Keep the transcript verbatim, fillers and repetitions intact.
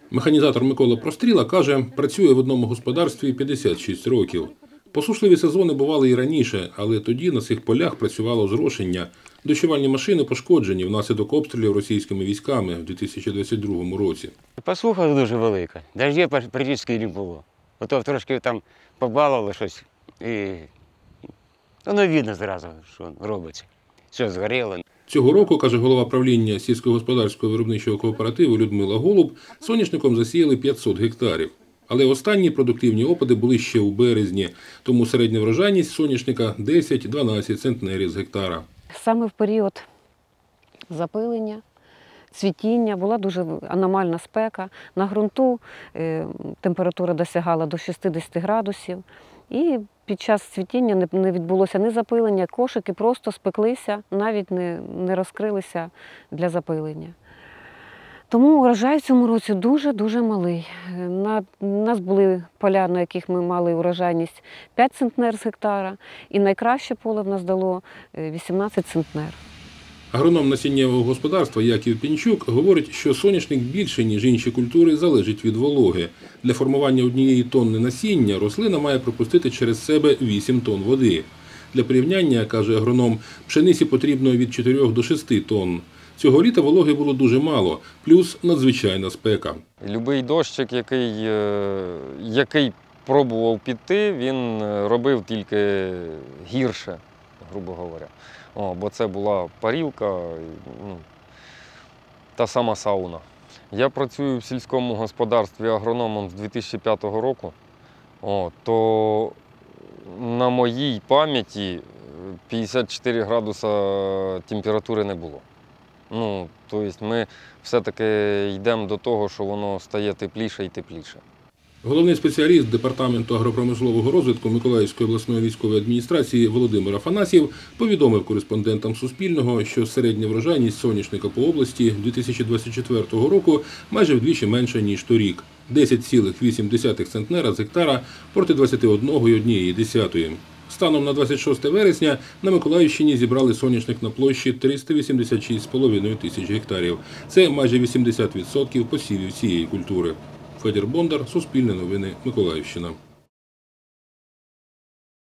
Механізатор Микола Простріла каже, працює в одному господарстві п'ятдесят шість років. Посушливі сезони бували і раніше, але тоді на цих полях працювало зрошення. Дощувальні машини пошкоджені внаслідок обстрілів російськими військами в дві тисячі двадцять другому році. Посуха дуже велика, дощів практично не було. Ото трошки там побалило щось і воно видно зразу, що робиться. Все згоріло. Цього року, каже голова правління сільськогосподарського виробничого кооперативу Людмила Голуб, соняшником засіяли п'ятсот гектарів. Але останні продуктивні опади були ще у березні, тому середня врожайність соняшника десять-дванадцять центнерів з гектара. Саме в період запилення, цвітіння була дуже аномальна спека. На ґрунту температура досягала до шістдесят градусів. І під час цвітіння не відбулося ні запилення, кошики просто спеклися, навіть не, не розкрилися для запилення. Тому урожай в цьому році дуже-дуже малий. У нас були поля, на яких ми мали урожайність п'ять центнер з гектара, і найкраще поле в нас дало вісімнадцять центнер. Агроном насіннєвого господарства Яків Пінчук говорить, що соняшник більше, ніж інші культури, залежить від вологи. Для формування однієї тонни насіння рослина має пропустити через себе вісім тонн води. Для порівняння, каже агроном, пшениці потрібно від чотирьох до шести тонн. Цього літа вологи було дуже мало, плюс надзвичайна спека. Любий дощик, який, який пробував піти, він робив тільки гірше, грубо говоря. О, бо це була парілка, ну, та сама сауна. Я працюю в сільському господарстві агрономом з дві тисячі п'ятого року, о, то на моїй пам'яті п'ятдесят чотири градуса температури не було. Ну, тобто ми все-таки йдемо до того, що воно стає тепліше і тепліше. Головний спеціаліст Департаменту агропромислового розвитку Миколаївської обласної військової адміністрації Володимир Афанасьєв повідомив кореспондентам Суспільного, що середня врожайність соняшника по області дві тисячі двадцять четвертого року майже вдвічі менша, ніж торік – десять цілих вісім десятих центнера з гектара проти двадцяти одного цілих однієї десятої. Станом на двадцять шосте вересня на Миколаївщині зібрали соняшник на площі триста вісімдесят шість з половиною тисяч гектарів. Це майже вісімдесят відсотків посівів цієї культури. Федір Бондар, Суспільне новини, Миколаївщина.